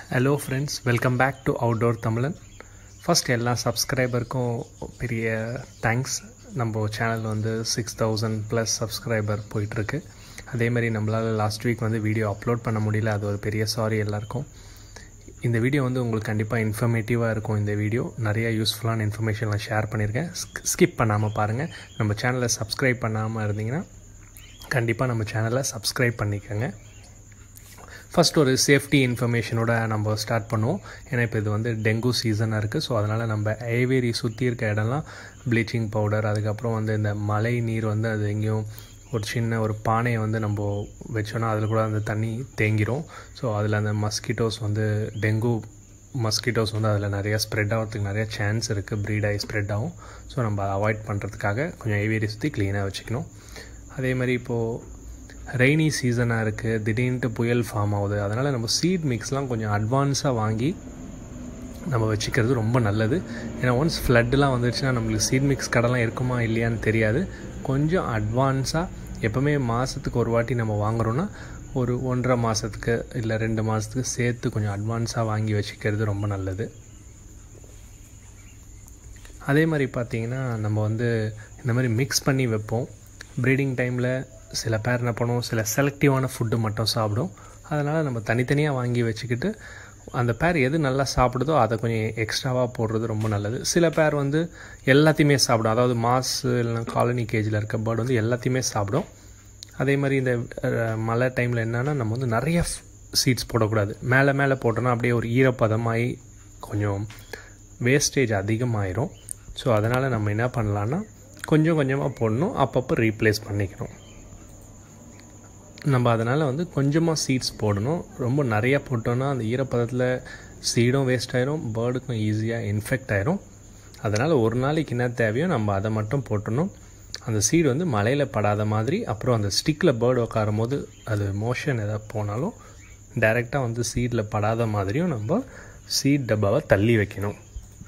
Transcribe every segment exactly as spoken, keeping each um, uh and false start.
Hello friends, welcome back to Outdoor Tamilan. First எல்லா சப்ஸ்கிரைபருக்கும் பெரிய thanks. நம்ம சேனல் வந்து சிக்ஸ் தௌசண்ட் ப்ளஸ் சப்ஸ்கிரைபர் போயிட்டுருக்கு. அதே மாதிரி நம்மளால் லாஸ்ட் வீக் வந்து வீடியோ அப்லோட் பண்ண முடியல, அது ஒரு பெரிய சாரி எல்லாருக்கும். இந்த வீடியோ வந்து உங்களுக்கு கண்டிப்பாக இன்ஃபர்மேட்டிவாக இருக்கும். இந்த வீடியோ நிறையா யூஸ்ஃபுல்லான இன்ஃபர்மேஷன்லாம் ஷேர் பண்ணியிருக்கேன். ஸ்கிப் பண்ணாமல் பாருங்கள். நம்ம சேனலை சப்ஸ்கிரைப் பண்ணாமல் இருந்தீங்கன்னா கண்டிப்பாக நம்ம சேனலை சப்ஸ்கிரைப் பண்ணிக்கோங்க. ஃபஸ்ட் ஒரு சேஃப்டி இன்ஃபர்மேஷனோட நம்ம ஸ்டார்ட் பண்ணுவோம். ஏன்னா இப்போ இது வந்து டெங்கு சீசனாக இருக்குது. ஸோ அதனால் நம்ம ஏவேரி சுற்றி இருக்க இடம்லாம் ப்ளீச்சிங் பவுடர், அதுக்கப்புறம் வந்து இந்த மழை நீர் வந்து அது எங்கேயும் ஒரு சின்ன ஒரு பானையை வந்து நம்ம வச்சோன்னா அதில் கூட அந்த தண்ணி தேங்கிடும். ஸோ அதில் அந்த மஸ்கிட்டோஸ் வந்து டெங்கு மஸ்கிட்டோஸ் வந்து அதில் நிறையா ஸ்ப்ரெட் ஆகிறதுக்கு நிறையா சான்ஸ் இருக்குது, ப்ரீட் ஆகி ஸ்ப்ரெட் ஆகும். ஸோ நம்ம அவாய்ட் பண்ணுறதுக்காக கொஞ்சம் ஏவேரி சுற்றி க்ளீனாக வச்சுக்கணும். அதே மாதிரி இப்போது ரெய்னி சீசனாக இருக்குது, திடீர்னுட்டு புயல் ஃபார்ம் ஆகுது. அதனால் நம்ம சீட் மிக்ஸ்லாம் கொஞ்சம் அட்வான்ஸாக வாங்கி நம்ம வச்சுக்கிறது ரொம்ப நல்லது. ஏன்னா ஒன்ஸ் ஃப்ளட்லாம் வந்துடுச்சுன்னா நம்மளுக்கு சீட் மிக்ஸ் கடைலாம் இருக்குமா இல்லையான்னு தெரியாது. கொஞ்சம் அட்வான்ஸாக எப்போவுமே மாதத்துக்கு ஒரு வாட்டி நம்ம வாங்குகிறோன்னா ஒரு ஒன்றரை மாதத்துக்கு இல்லை ரெண்டு மாதத்துக்கு சேர்த்து கொஞ்சம் அட்வான்ஸாக வாங்கி வச்சுக்கிறது ரொம்ப நல்லது. அதே மாதிரி பார்த்திங்கன்னா நம்ம வந்து இந்த மாதிரி மிக்ஸ் பண்ணி வைப்போம். ப்ரீடிங் டைமில் சில பேர் என்ன பண்ணுவோம், சில செலக்டிவான ஃபுட்டு மட்டும் சாப்பிடும். அதனால் நம்ம தனித்தனியாக வாங்கி வச்சுக்கிட்டு அந்த பேர் எது நல்லா சாப்பிடுதோ அதை கொஞ்சம் எக்ஸ்ட்ராவாக போடுறது ரொம்ப நல்லது. சில பேர் வந்து எல்லாத்தையுமே சாப்பிடும். அதாவது மாஸ் இல்லைனா காலனி கேஜில் இருக்க பேர்டு வந்து எல்லாத்தையுமே சாப்பிடும். அதே மாதிரி இந்த மழை டைமில் என்னென்னா நம்ம வந்து நிறைய சீட்ஸ் போடக்கூடாது. மேலே மேலே போட்டோன்னா அப்படியே ஒரு ஈரப்பதமாகி கொஞ்சம் வேஸ்டேஜ் அதிகமாயிரும். ஸோ அதனால் நம்ம என்ன பண்ணலான்னா கொஞ்சம் கொஞ்சமாக போடணும், அப்பப்போ ரீப்ளேஸ் பண்ணிக்கணும். நம்ம அதனால் வந்து கொஞ்சமாக சீட்ஸ் போடணும். ரொம்ப நிறையா போட்டோன்னா அந்த ஈரப்பதத்தில் சீடும் வேஸ்ட் ஆயிரும், பேர்டுக்கும் ஈஸியாக இன்ஃபெக்ட் ஆயிரும். அதனால் ஒரு நாளைக்கு என்ன தேவையோ நம்ம அதை மட்டும் போட்டணும். அந்த சீடு வந்து மழையில் படாத மாதிரி, அப்புறம் அந்த ஸ்டிக்கில் பேர்டு உட்காரும் போது அது மோஷன் எதாவது போனாலும் டைரெக்டாக வந்து சீடில் படாத மாதிரியும் நம்ம சீட் டப்பாவை தள்ளி வைக்கணும்.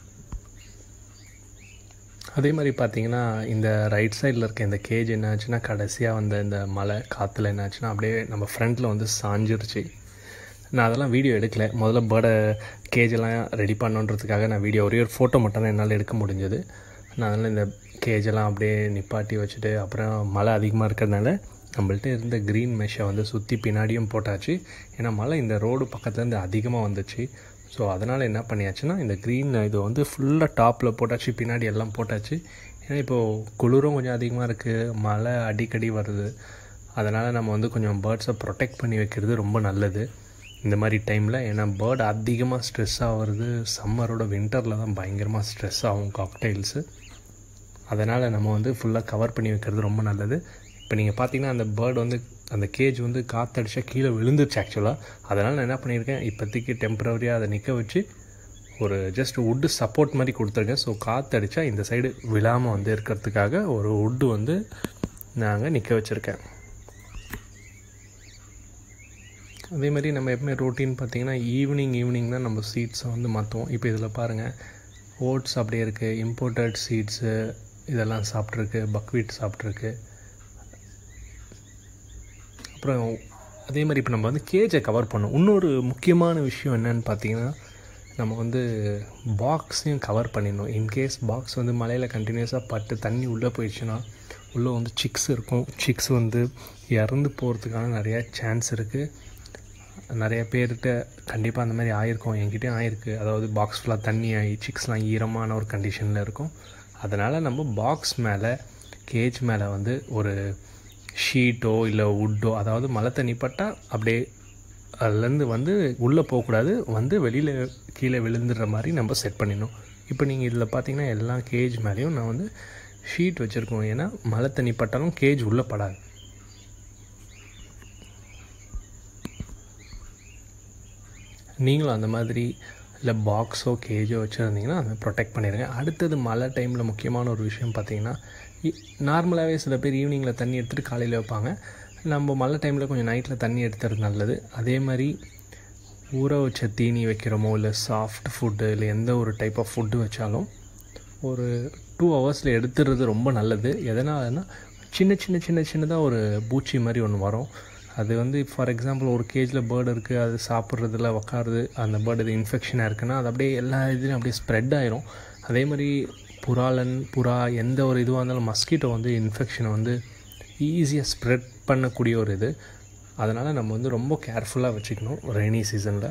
அதே மாதிரி பார்த்திங்கன்னா இந்த ரைட் சைடில் இருக்க இந்த கேஜ் என்ன ஆச்சுன்னா கடைசியாக வந்து இந்த மழை காற்றுல என்ன ஆச்சுன்னா அப்படியே நம்ம ஃப்ரண்ட்டில் வந்து சாஞ்சிருச்சு. நான் அதெல்லாம் வீடியோ எடுக்கலை. முதல்ல பேர்டை கேஜெல்லாம் ரெடி பண்ணுன்றதுக்காக நான் வீடியோ ஒரே ஒரு ஃபோட்டோ மட்டும் தான் என்னால் எடுக்க முடிஞ்சது. நான் அதனால் இந்த கேஜெல்லாம் அப்படியே நிப்பாட்டி வச்சுட்டு அப்புறம் மழை அதிகமாக இருக்கிறதுனால நம்மள்ட்ட இருந்த க்ரீன் மெஷ்ஷை வந்து சுற்றி பின்னாடியும் போட்டாச்சு. ஏன்னா மழை இந்த ரோடு பக்கத்துலேருந்து அதிகமாக வந்துச்சு. ஸோ அதனால் என்ன பண்ணியாச்சுன்னா இந்த க்ரீன் இது வந்து ஃபுல்லாக டாப்பில் போட்டாச்சு, பின்னாடி எல்லாம் போட்டாச்சு. ஏன்னா இப்போது குளிரும் கொஞ்சம் அதிகமாக இருக்குது, மழை அடிக்கடி வருது. அதனால் நம்ம வந்து கொஞ்சம் பேர்ட்ஸை ப்ரொடெக்ட் பண்ணி வைக்கிறது ரொம்ப நல்லது இந்த மாதிரி டைமில். ஏன்னா பேர்டு அதிகமாக ஸ்ட்ரெஸ் ஆகிறது சம்மரோட வின்டரில் தான் பயங்கரமாக ஸ்ட்ரெஸ் ஆகும் காக்டெயில்ஸு. அதனால் நம்ம வந்து ஃபுல்லாக கவர் பண்ணி வைக்கிறது ரொம்ப நல்லது. இப்போ நீங்கள் பார்த்தீங்கன்னா அந்த பேர்டு வந்து அந்த கேஜ் வந்து காற்றடிச்சா கீழே விழுந்துருச்சு ஆக்சுவலாக. அதனால் நான் என்ன பண்ணியிருக்கேன், இப்போதைக்கு டெம்பரவரியாக அதை நிற்க வச்சு ஒரு ஜஸ்ட் வுட்டு சப்போர்ட் மாதிரி கொடுத்துருக்கேன். ஸோ காற்றடிச்சா இந்த சைடு விழாமல் வந்து இருக்கிறதுக்காக ஒரு வுட்டு வந்து நாங்கள் நிற்க வச்சுருக்கேன். அதே மாதிரி நம்ம எப்பவுமே ரொட்டீன் பார்த்திங்கன்னா ஈவினிங் ஈவினிங் தான் நம்ம சீட்ஸை வந்து மாற்றுவோம். இப்போ இதில் பாருங்கள் ஓட்ஸ் அப்படியே இருக்குது, இம்போர்ட்டட் சீட்ஸு இதெல்லாம் சாப்பிட்ருக்கு, பக்வீட் சாப்பிட்ருக்கு. அப்புறம் அதே மாதிரி இப்போ நம்ம வந்து கேஜை கவர் பண்ணோம். இன்னொரு முக்கியமான விஷயம் என்னென்னு பார்த்தீங்கன்னா நம்ம வந்து பாக்ஸையும் கவர் பண்ணிடணும். இன்கேஸ் பாக்ஸ் வந்து மழையில் கண்டினியூஸாக பட்டு தண்ணி உள்ளே போயிடுச்சுன்னா உள்ளே வந்து சிக்ஸ் இருக்கும். சிக்ஸ் வந்து இறந்து போகிறதுக்கான நிறையா சான்ஸ் இருக்குது. நிறைய பேர்கிட்ட கண்டிப்பாக அந்த மாதிரி ஆகிருக்கும், என்கிட்டயும் ஆகிருக்கு. அதாவது பாக்ஸ் ஃபுல்லாக தண்ணி ஆகி சிக்ஸ்லாம் ஈரமான ஒரு கண்டிஷனில் இருக்கும். அதனால் நம்ம பாக்ஸ் மேலே கேஜ் மேலே வந்து ஒரு ஷீட்டோ இல்லை வுட்டோ, அதாவது மழை தண்ணி பட்டால் அப்படியே அதுலேருந்து வந்து உள்ளே போகக்கூடாது, வந்து வெளியில் கீழே விழுந்துடுற மாதிரி நம்ம செட் பண்ணிடணும். இப்போ நீங்கள் இதில் பார்த்தீங்கன்னா எல்லா கேஜ் மேலேயும் நான் வந்து ஷீட் வச்சுருக்கோம். ஏன்னா மழை தண்ணி பட்டாலும் கேஜ் உள்ளே படாது. நீங்களும் அந்த மாதிரி இல்லை பாக்ஸோ கேஜோ வச்சுருந்தீங்கன்னா அதை ப்ரொடெக்ட் பண்ணிடுங்க. அடுத்தது மழை டைமில் முக்கியமான ஒரு விஷயம் பார்த்திங்கன்னா, நார்மலாகவே சில பேர் ஈவினிங்கில் தண்ணி எடுத்துகிட்டு காலையில் வைப்பாங்க. நம்ம மழை டைமில் கொஞ்சம் நைட்டில் தண்ணி எடுத்துறது நல்லது. அதே மாதிரி ஊற வச்ச தீனி வைக்கிறோமோ இல்லை சாஃப்ட் ஃபுட்டு இல்லை எந்த ஒரு டைப் ஆஃப் ஃபுட்டு வச்சாலும் ஒரு டூ ஹவர்ஸில் எடுத்துடுறது ரொம்ப நல்லது. எதனாலன்னா சின்ன சின்ன சின்ன சின்னதாக ஒரு பூச்சி மாதிரி ஒன்று வரும். அது வந்து ஃபார் எக்ஸாம்பிள் ஒரு கேஜில் பேர்டு இருக்குது, அது சாப்பிட்றதுல உக்காருது, அந்த பேர்டு இது இன்ஃபெக்ஷனாக இருக்குன்னா அது அப்படியே எல்லா இதுலையும் அப்படியே ஸ்ப்ரெட் ஆயிரும். அதே மாதிரி புறாலன் புறா எந்த ஒரு இதுவாக இருந்தாலும் மஸ்கிட்டோ வந்து இன்ஃபெக்ஷனை வந்து ஈஸியாக ஸ்ப்ரெட் பண்ணக்கூடிய ஒரு இது. அதனால் நம்ம வந்து ரொம்ப கேர்ஃபுல்லாக வச்சுக்கணும் ரெய்னி சீசனில்.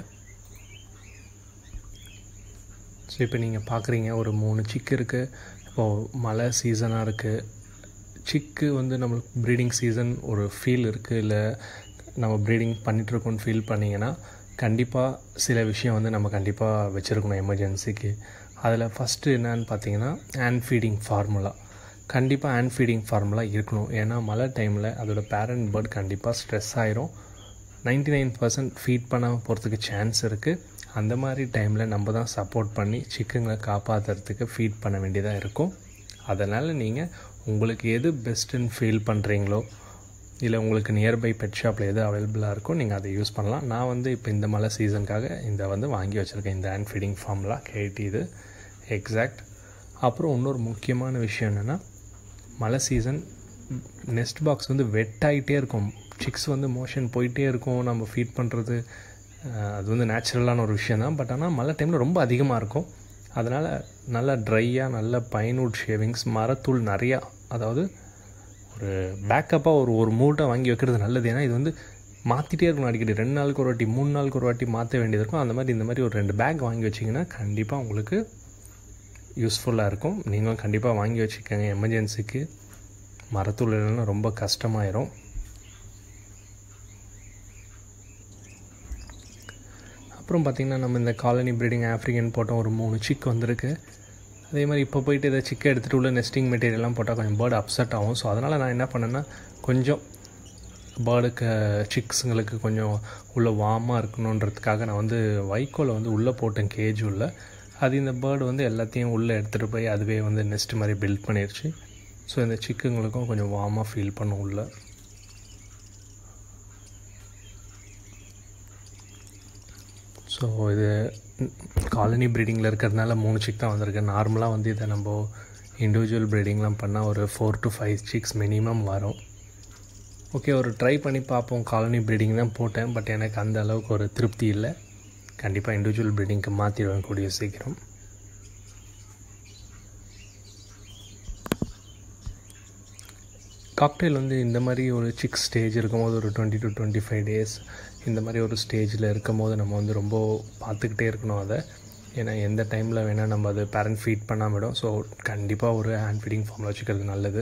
ஸோ இப்போ நீங்கள் பார்க்குறீங்க ஒரு மூணு சிக்கு இருக்குது. இப்போது மழை சீசனாக இருக்குது. சிக்கு வந்து நம்மளுக்கு ப்ரீடிங் சீசன் ஒரு ஃபீல் இருக்குது, இல்லை நம்ம ப்ரீடிங் பண்ணிகிட்ருக்கோன்னு ஃபீல் பண்ணிங்கன்னா கண்டிப்பாக சில விஷயம் வந்து நம்ம கண்டிப்பாக வச்சுருக்கணும் எமர்ஜென்சிக்கு. அதில் ஃபஸ்ட்டு என்னன்னு பார்த்தீங்கன்னா ஹேண்ட் ஃபீடிங் ஃபார்முலா. கண்டிப்பாக ஹேண்ட் ஃபீடிங் ஃபார்முலா இருக்கணும். ஏன்னா மழை டைமில் அதோட பேரண்ட் பேர்ட் கண்டிப்பாக ஸ்ட்ரெஸ் ஆயிரும். நைன்டி நைன் பர்சன்ட் ஃபீட் பண்ணாமல் போகிறதுக்கு சான்ஸ் இருக்குது. அந்த மாதிரி டைமில் நம்ம தான் சப்போர்ட் பண்ணி சிக்குங்களை காப்பாற்றுறதுக்கு ஃபீட் பண்ண வேண்டியதாக இருக்கும். அதனால் நீங்கள் உங்களுக்கு எது பெஸ்ட்டுன்னு ஃபீல் பண்ணுறீங்களோ, இல்லை உங்களுக்கு நியர்பை பெட் ஷாப்பில் எது அவைலபிளாக இருக்கோ நீங்கள் அதை யூஸ் பண்ணலாம். நான் வந்து இப்போ இந்த மழை சீசனுக்காக இந்த வந்து வாங்கி வச்சுருக்கேன், இந்த ஹேண்ட் ஃபீடிங் ஃபார்முலா கேடி இது எக்ஸாக்ட். அப்புறம் இன்னொரு முக்கியமான விஷயம் என்னென்னா, மழை சீசன் நெஸ்ட் பாக்ஸ் வந்து வெட் ஆகிட்டே இருக்கும், சிக்ஸ் வந்து மோஷன் போயிட்டே இருக்கும். நம்ம ஃபீட் பண்ணுறது அது வந்து நேச்சுரலான ஒரு விஷயம் தான். பட் ஆனால் மழை டைமில் ரொம்ப அதிகமாக இருக்கும். அதனால் நல்லா ட்ரையாக நல்ல பைன்வுட் ஷேவிங்ஸ், மரத்தூள் நிறையா, அதாவது ஒரு பேக்கப்பாக ஒரு ஒரு மூட்டை வாங்கி வைக்கிறது நல்லது. ஏன்னா இது வந்து மாற்றிட்டே இருக்கணும் அடிக்கடி, ரெண்டு நாளுக்கு ஒரு வாட்டி மூணு நாளுக்கு ஒரு வாட்டி மாற்ற வேண்டியது இருக்கும். அந்த மாதிரி இந்த மாதிரி ஒரு ரெண்டு பேக் வாங்கி வச்சிங்கன்னா கண்டிப்பாக உங்களுக்கு யூஸ்ஃபுல்லாக இருக்கும். நீங்களும் கண்டிப்பாக வாங்கி வச்சுக்கோங்க எமர்ஜென்சிக்கு. மரத்தூள் இல்லைன்னா ரொம்ப கஷ்டமாயிரும். அப்புறம் பார்த்திங்கன்னா நம்ம இந்த காலனி ப்ரீடிங் ஆஃப்ரிக்கன் போட்டோம், ஒரு மூணு சிக் வந்திருக்கு. அதே மாதிரி இப்போ போயிட்டு இதை சிக்கை எடுத்துகிட்டு உள்ள நெஸ்டிங் மெட்டீரியல்லாம் போட்டால் கொஞ்சம் பேர்டு அப்செட் ஆகும். ஸோ அதனால் நான் என்ன பண்ணேன்னா, கொஞ்சம் பேர்டுக்கு சிக்ஸுங்களுக்கு கொஞ்சம் உள்ளே வார்மாக இருக்கணுன்றதுக்காக நான் வந்து வைக்கோலை வந்து உள்ளே போட்டேன் கேஜ் உள்ள. அது இந்த பேர்டு வந்து எல்லாத்தையும் உள்ளே எடுத்துகிட்டு போய் அதுவே வந்து நெஸ்ட் மாதிரி பில்ட் பண்ணிடுச்சு. ஸோ இந்த சிக்குங்களுக்கும் கொஞ்சம் வார்மாக ஃபீல் பண்ணும் உள்ள. ஸோ இது காலனி ப்ரீடிங்கில் இருக்கிறதுனால மூணு சிக் தான் வந்திருக்கு. நார்மலாக வந்து இதை நம்ம இண்டிவிஜுவல் ப்ரீடிங்லாம் பண்ணால் ஒரு four to five six minimum வரும். ஓகே, ஒரு ட்ரை பண்ணி பார்ப்போம். காலனி ப்ரீடிங் தான் போட்டேன், பட் எனக்கு அந்த அளவுக்கு ஒரு திருப்தி இல்லை. கண்டிப்பாக இண்டிவிஜுவல் ப்ரீடிங்க்கு மாற்றிடுவேன் கூடிய சீக்கிரம். காக்டெயில் வந்து இந்த மாதிரி ஒரு சிக்ஸ் ஸ்டேஜ் இருக்கும்போது ஒரு twenty to twenty five days இந்த மாதிரி ஒரு ஸ்டேஜில் இருக்கும் போது நம்ம வந்து ரொம்ப பார்த்துக்கிட்டே இருக்கணும் அதை. ஏன்னா எந்த டைமில் வேணால் நம்ம அது பேரண்ட் ஃபீட் பண்ணாமடும். ஸோ கண்டிப்பாக ஒரு ஹேண்ட் ஃபீடிங் ஃபார்மில் வச்சுக்கிறது நல்லது.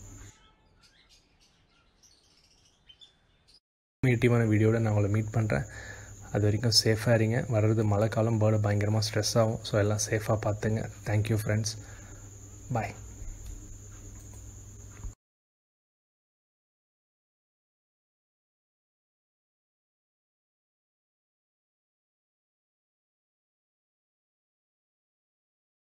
மீட்டிவான வீடியோட நான் உங்களை மீட் பண்ணுறேன். அது வரைக்கும் சேஃபாக இருங்க. வர்றது மழை காலம், பேர்டு பயங்கரமாக ஸ்ட்ரெஸ் ஆகும். ஸோ எல்லாம் சேஃபாக பார்த்துங்க. தேங்க்யூ ஃப்ரெண்ட்ஸ், பாய்.